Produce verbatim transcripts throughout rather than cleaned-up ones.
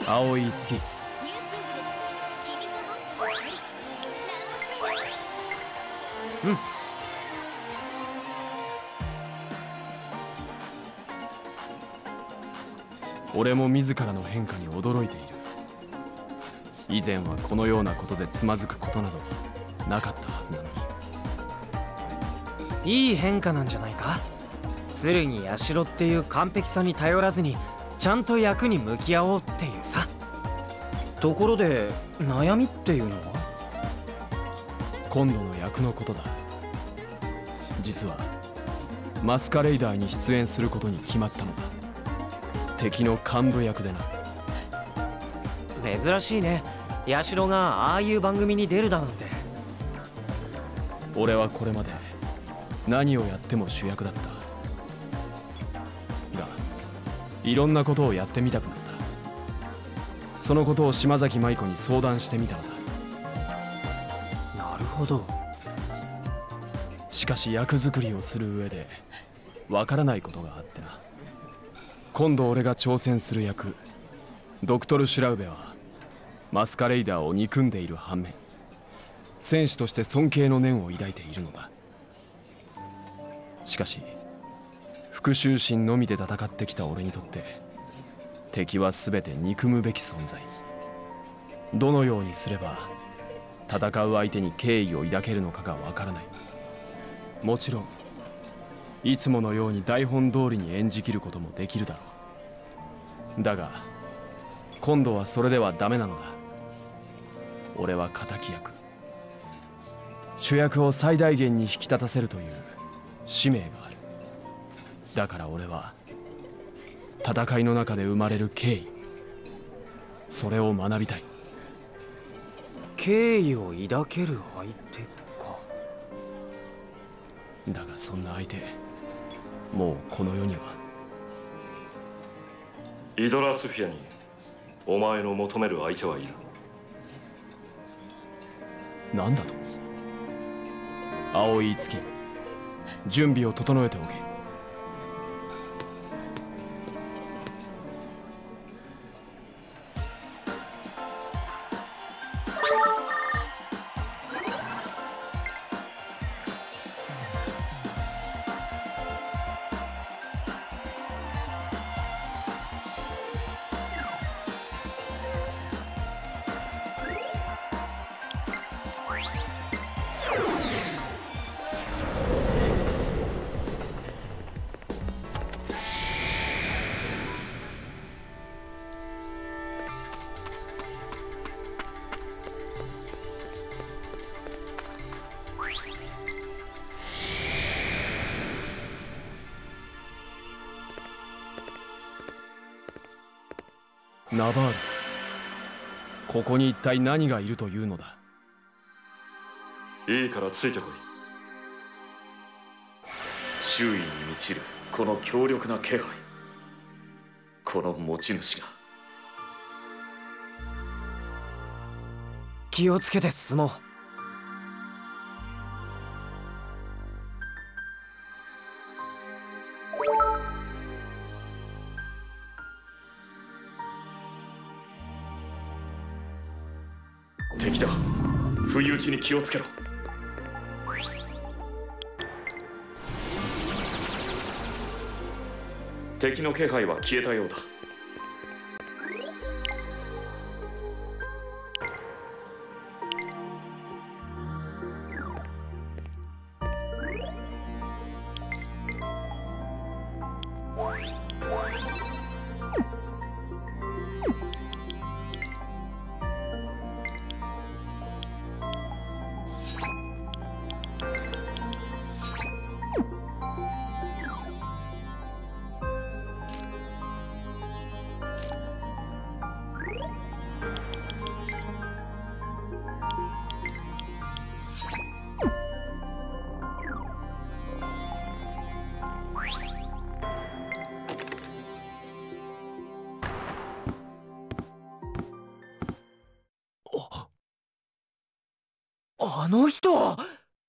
青い月。うん。俺も自らの変化に驚いている。以前はこのようなことでつまずくことなどなかったはずなのに。いい変化なんじゃないか。鶴に社っていう完璧さに頼らずにちゃんと役に向き合おうっていうさ。ところで悩みっていうのは？ 今度の役のことだ。実はマスカレイダーに出演することに決まったのだ。敵の幹部役でな。 珍しいね、社がああいう番組に出るだなんて。 俺はこれまで何をやっても主役だったが、いろんなことをやってみたくなった。そのことを島崎舞子に相談してみたのだ。 なるほど。 しかし役作りをする上でわからないことがあってな。今度俺が挑戦する役ドクトル・シュラウベはマスカレイダーを憎んでいる反面、戦士として尊敬の念を抱いているのだ。しかし復讐心のみで戦ってきた俺にとって敵は全て憎むべき存在。どのようにすれば戦う相手に敬意を抱けるのかがわからない。もちろんいつものように台本通りに演じきることもできるだろう。だが今度はそれではダメなのだ。俺は敵役、主役を最大限に引き立たせるという使命がある。だから俺は戦いの中で生まれる敬意、それを学びたい。 敬意を抱ける相手か。 だがそんな相手もうこの世には。 イドラスフィアにお前の求める相手はいる。 何だと？青い月、準備を整えておけ。ナバール、ここに一体何がいるというのだ？ いいからついてこい。 周囲に満ちるこの強力な気配、この持ち主が。 気をつけて進もう。 敵だ。不意打ちに気をつけろ。敵の気配は消えたようだ。 あの人。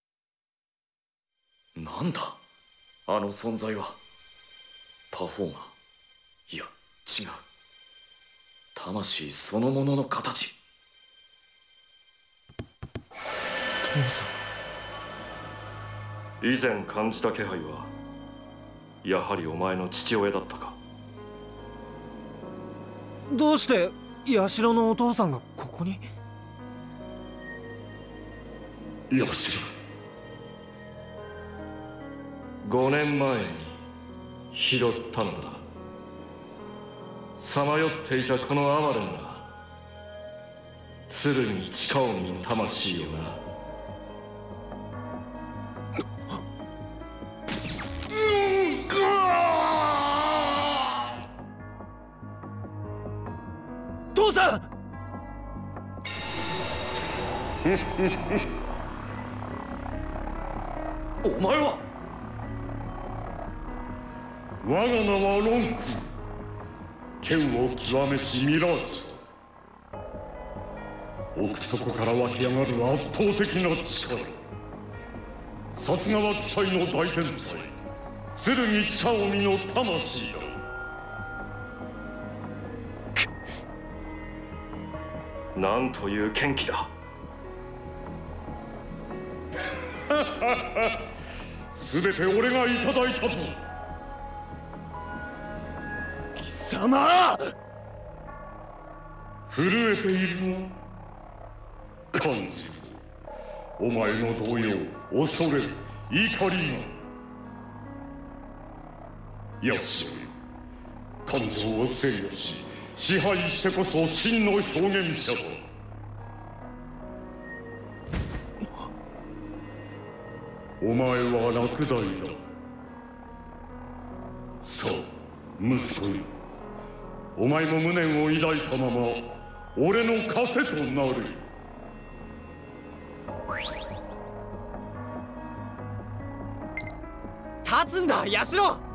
なんだあの存在は。パフォーマー、いや違う、 魂そのものの形。 父さん。 以前感じた気配はやはりお前の父親だったか。 どうして社のお父さんがここに？ 社。 ごねんまえに拾ったのだ。さまよっていたこの哀れな鶴に地下臣の魂をな。 父さんお前は。 我が名はロンク。剣を極めしミラージュ。奥底から湧き上がる圧倒的な力。さすがは期待の大天才剣地下臣の魂だ。 なんという剣気だ。 すべて俺がいただいたぞ。 貴様。 震えているな。感じるぞ。お前の動揺、恐れ、怒りが。よしよ、感情を制御し支配してこそ真の表現者だ。お前は落第だ。さあ息子よ、お前も無念を抱いたまま俺の糧となる。 立つんだ社。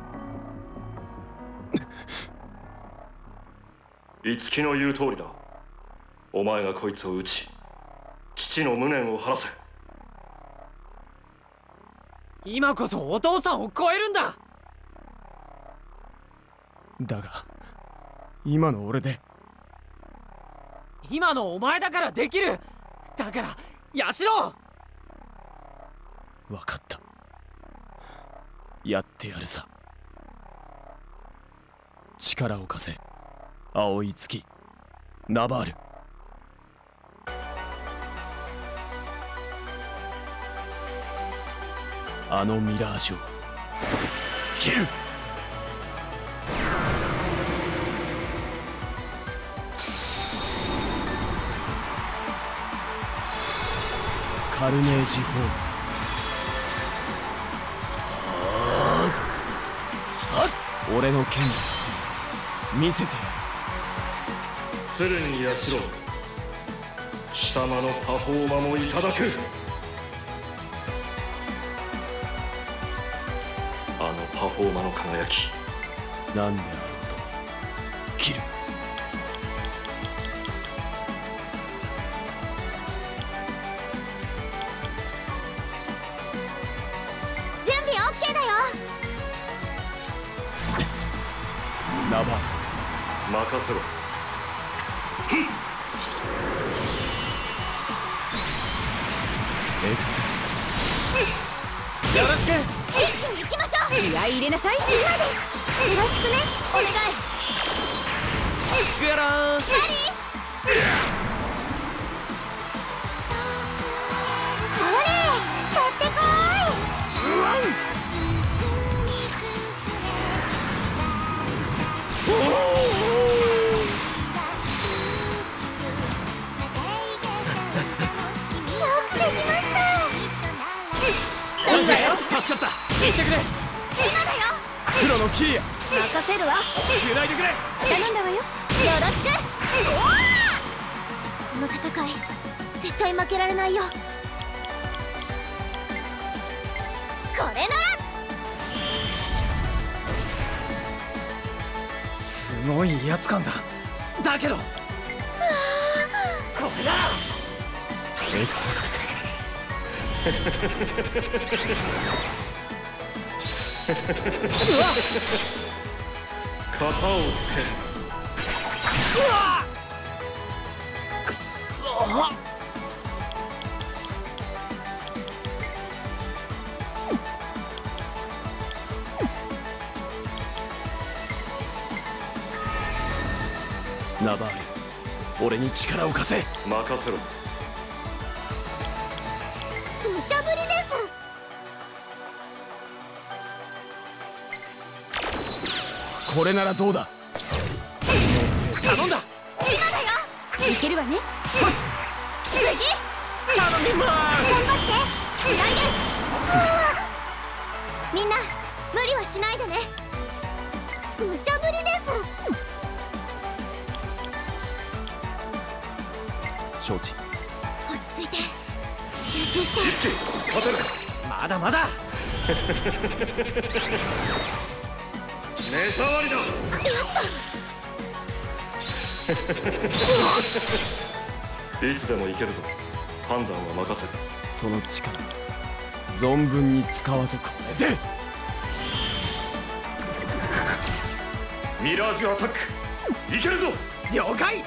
五木の言う通りだ。お前がこいつを撃ち父の無念を晴らせ。 今こそお父さんを超えるんだ。 だが今の俺で。 今のお前だからできる。だから社。 分かった。やってやるさ。力を貸せ青い月ナバール。あのミラージュを切る。カルネージホーム。俺の剣見せてやる。 鶴に社、貴様のパフォーマもいただく。あのパフォーマの輝き、 何であろうと切る。 準備 オーケー だよ。 ナバ任せろ。 エクセレンよろしく。 一気に行きましょう。気合い入れなさい。今です。よろしくね。お願い。 スクエラーン。 キャリー。それ取ってこーい。うわん。 助かった。行ってくれ。 今だよ。 黒のキリア任せるわ。 つないでくれ。 頼んだわよ。よろしく。この戦い絶対負けられないよ。これなら。 すごい威圧感だ。だけどこれだ。 エクセレン型をつける。 うわっ。 ナバール、俺に力を貸せ。 任せろ。 無茶ぶりです。 これならどうだ。 頼んだ。 今だよ。いけるわね。次。 頼みま頑張ってつないで。みんな無理はしないでね。無茶ぶりです。 承知。 落ち着いて集中して。 勝てる。 まだまだ。 目障りだ。 やったいつでもいけるぞ。判断は任せる。 その力存分に使わせ。これでミラージュアタックいけるぞ。 了解。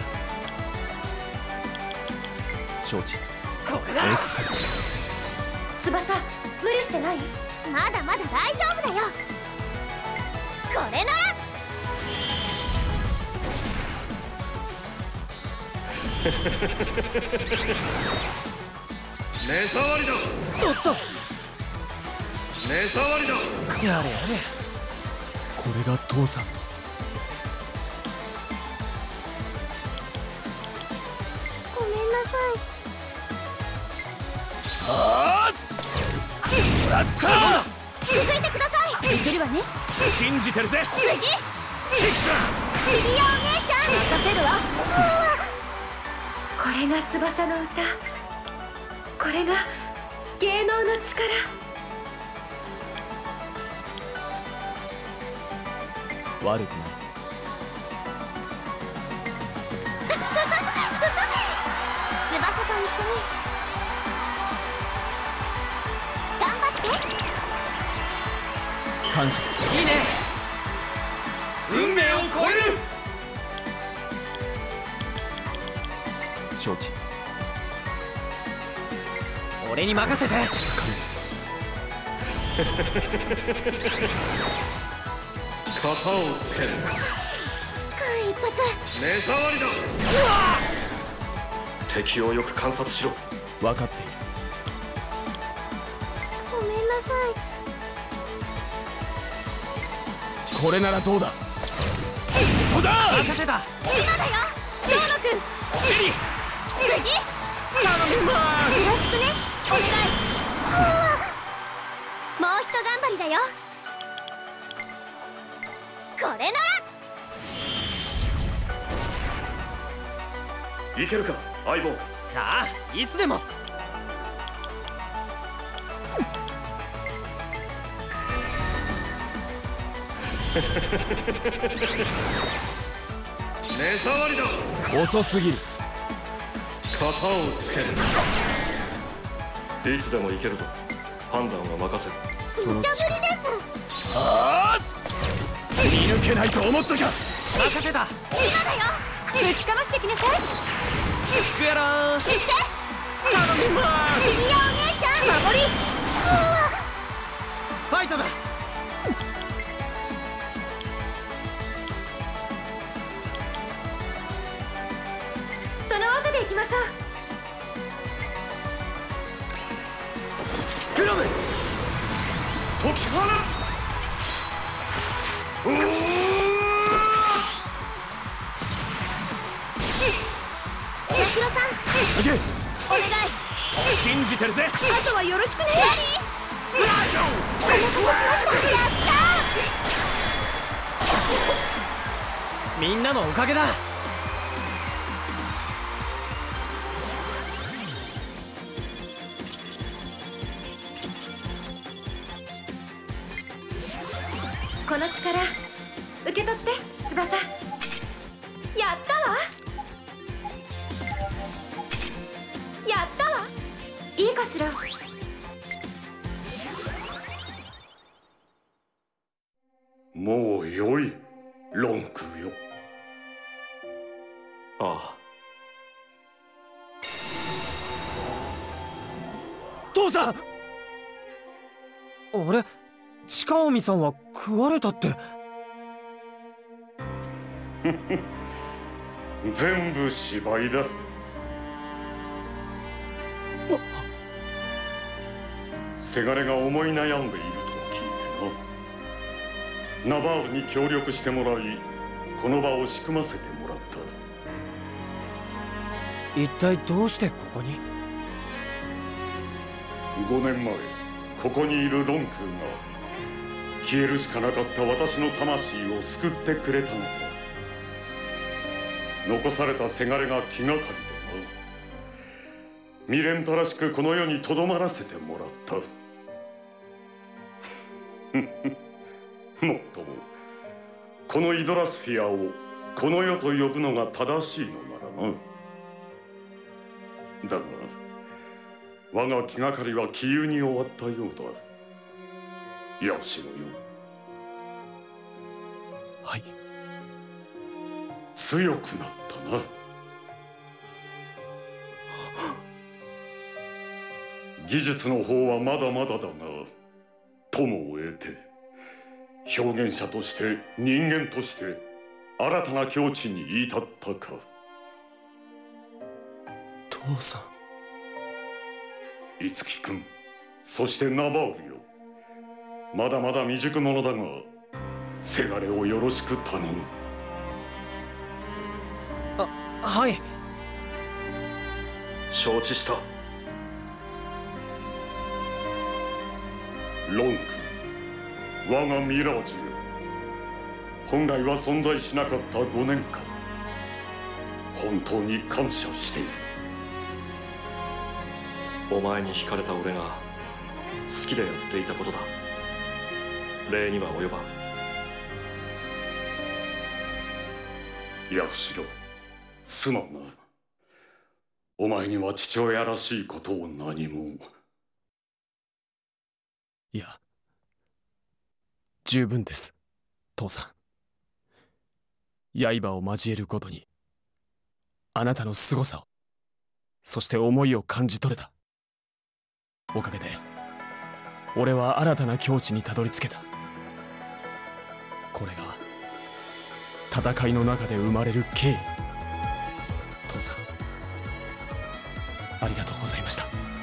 承知。 これだ。 エクセル。 翼無理してない？まだまだ大丈夫だよ。これなら目障りだ。 おっと。 目障りだ。 やれやれ。 これが父さん。 ごめんなさい。 ああ、もらった。 続いてください。いけるわね。 信じてるぜ。 次。リリアお姉ちゃん任せるわ。これが翼の歌。これが芸能の力。 悪くない。 翼と一緒に頑張って。 感謝する。 いいね。運命を超える。 承知。 俺に任せて。 型をつける。 間一髪。 目障りだ。敵をよく観察しろ。 分かっている。 ごめんなさい。 これならどうだ。どうだ。 任せた。 今だよ。ジョーノ君。 エリ。 次。 頼みまよろしくね。お願い。もうひと頑張りだよ。これならいけるか相棒。 ああ、いつでも。 目障りだ。 遅すぎる。 型をつける。いつでもいけるぞ。判断は任せる。 その無茶ぶり力。 です。 ああ、見抜けないと思ったか。 任せた。 今だよ。ぶちかましてきなさい。 スクエラー。 行って。 頼みまリリアお姉ちゃん守り。 ファイトだ。 その技でいきましょう。 クラム。 解き放つ。 八代さん、 行け。 お願い。 信じてるぜ。 あとはよろしくね。何？お待たせしました。やったみんなのおかげだ。 この力受け取って翼。やったわ。やったわ。いいかしら。 もうよい、ロンクよ。 ああ、 父さん。 あれ、近江さんは食われたって。 全部芝居だ。せがれが思い悩んでいると聞いてな。ナバールに協力してもらい、この場を仕組ませてもらった。 一体どうしてここに？ ごねんまえ、ここにいるロンクーが消えるしかなかった私の魂を救ってくれたのだ。残されたせがれが気がかりでな。未練たらしくこの世にとどまらせてもらった。もっともこのイドラスフィアをこの世と呼ぶのが正しいのならな。だが我が気がかりは杞憂に終わったようだ。ヤシロよ。 はい。 強くなったな。技術の方はまだまだだが、友を得て表現者として人間として新たな境地に至ったか。 父さん。樹君、そしてナバールよ。まだまだ未熟者だが、せがれをよろしく頼む。 あ、はい。 承知した。 ロンク、我がミラージュよ。本来は存在しなかったごねんかん、本当に感謝している。 お前に惹かれた俺が好きでやっていたことだ。礼には及ばん。 ヤフシロ、すまんな。お前には父親らしいことを何も。 ん。いや、十分です、父さん。刃を交えるごとにあなたの凄さを、そして思いを感じ取れた。おかげで俺は新たな境地にたどり着けた。これが戦いの中で生まれる敬意。父さん、ありがとうございました。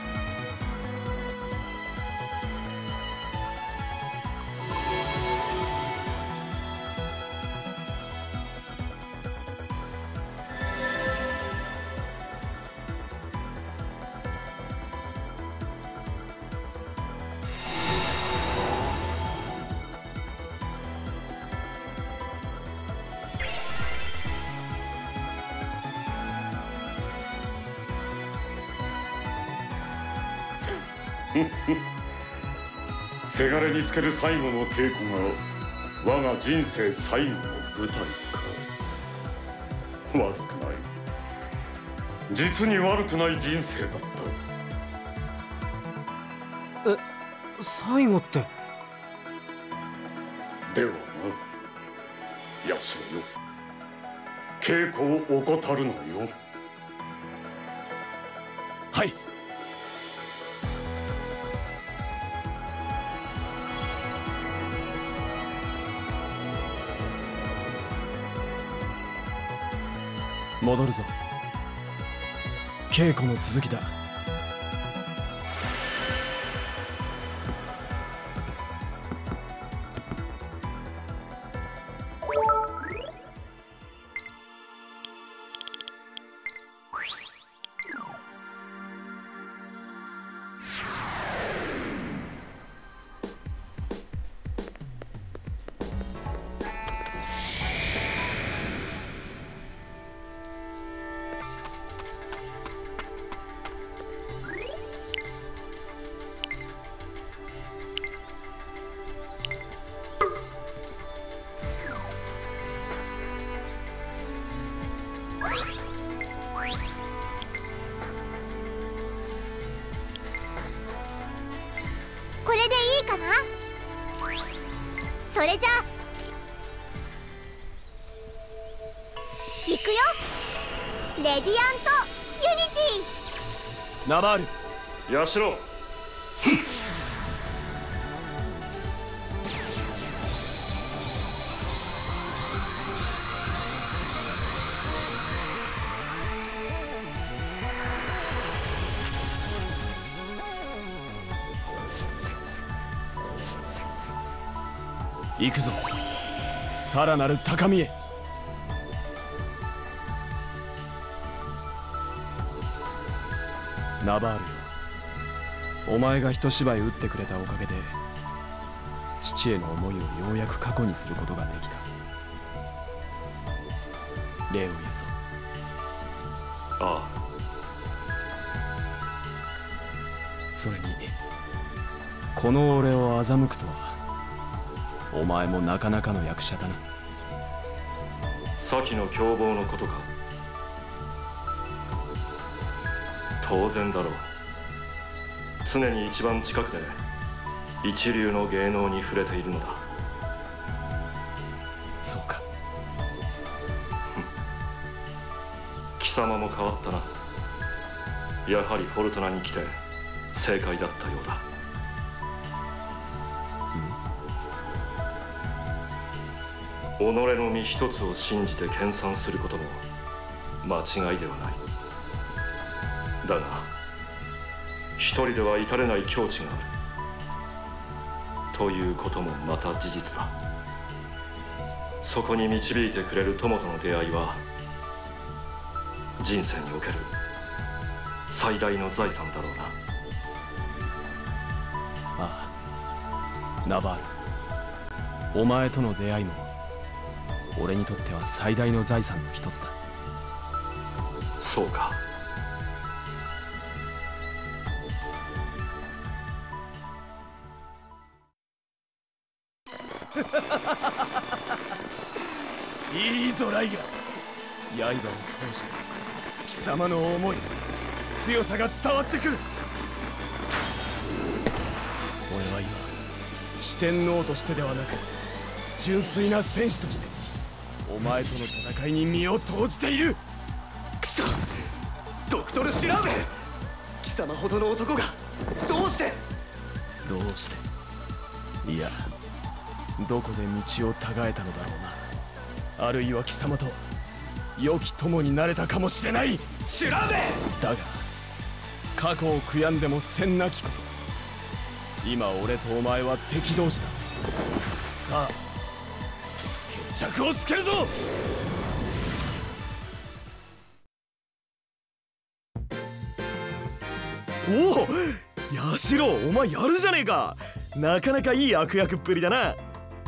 せがれにつける最後の稽古が我が人生最後の舞台か。悪くない。実に悪くない人生だった。 え、最後って。 ではな、ヤシロよ。稽古を怠るなよ。 はい。戻るぞ。稽古の続きだ。 これでいいかな。それじゃあ行くよ。レディアントユニティ。 ナバール、 ヤシロ、 行くぞ、さらなる高みへ。ナバールよ、お前が一芝居打ってくれたおかげで父への思いをようやく過去にすることができた。礼を言うぞ。 ああ。 それにこの俺を欺くとは、お前もなかなかの役者だな。 先の凶暴のことか。当然だろう。常に一番近くで一流の芸能に触れているのだ。 そうか。 貴様も変わったな。やはりフォルトナに来て正解だったようだ。己の身一つを信じて研鑽することも間違いではない。だが一人では至れない境地があるということもまた事実だ。そこに導いてくれる友との出会いは人生における最大の財産だろうな。 ああ、ナバール、お前との出会いも俺にとっては最大の財産の一つだ。 そうか。 いいぞライガー、刃を通して貴様の思い、強さが伝わってくる。俺は今四天王としてではなく純粋な戦士としてお前との戦いに身を投じている。 くそ、ドクトル・シュラーベ、貴様ほどの男がどうして。 どうして、いやどこで道をたがえたのだろうな。あるいは貴様と良き友になれたかもしれない。 シュラーベだが過去を悔やんでもせんなきこと。今俺とお前は敵同士だ。さあ決着をつけるぞ。 おお、ヤシロ、お前やるじゃねえか。なかなかいい悪役っぷりだな。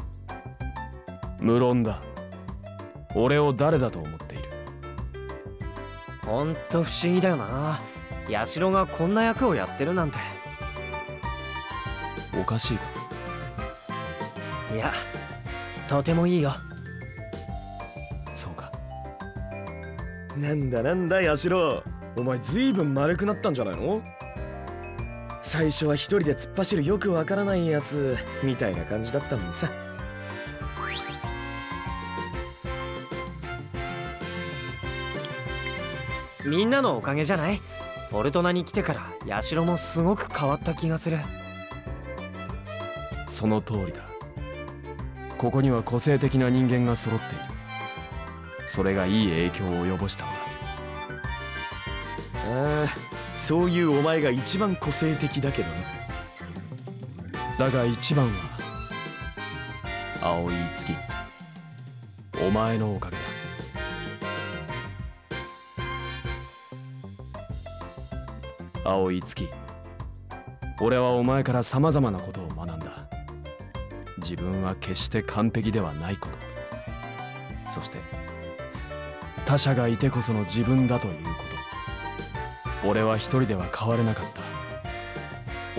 無論だ。俺を誰だと思っている。 ほんと不思議だよな、ヤシロがこんな役をやってるなんて。 おかしいか。 いや、とてもいいよ。 そうか。 なんだなんだヤシロ、お前ずいぶん丸くなったんじゃないの。最初は一人で突っ走るよくわからないやつみたいな感じだったのにさ。 みんなのおかげじゃない。フォルトナに来てからヤシロもすごく変わった気がする。 その通りだ。ここには個性的な人間が揃っている。それがいい影響を及ぼしたのだ。 ああ、そういうお前が一番個性的だけどな。 だが一番は青井月、お前のおかげだ。青井月、俺はお前からさまざまなことを学んだ。自分は決して完璧ではないこと、そして他者がいてこその自分だということ。俺は一人では変われなかった。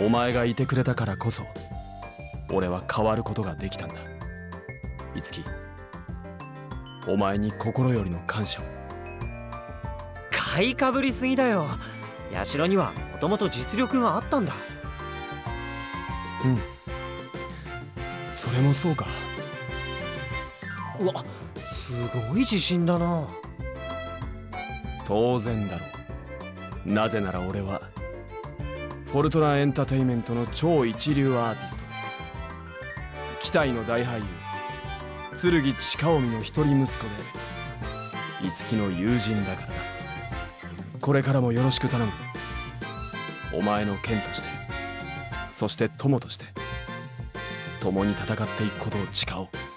お前がいてくれたからこそ俺は変わることができたんだ。いつき、お前に心よりの感謝を。 買いかぶりすぎだよ。ヤシロにはもともと実力があったんだ。 うん、それもそうか。 うわ、すごい自信だな。 当然だろう。なぜなら俺はフォルトナエンターテインメントの超一流アーティストで、期待の大俳優剣千かおみの一人息子で、いつきの友人だからな。これからもよろしく頼む。お前の剣として、そして友として。 共に戦っていくことを誓おう。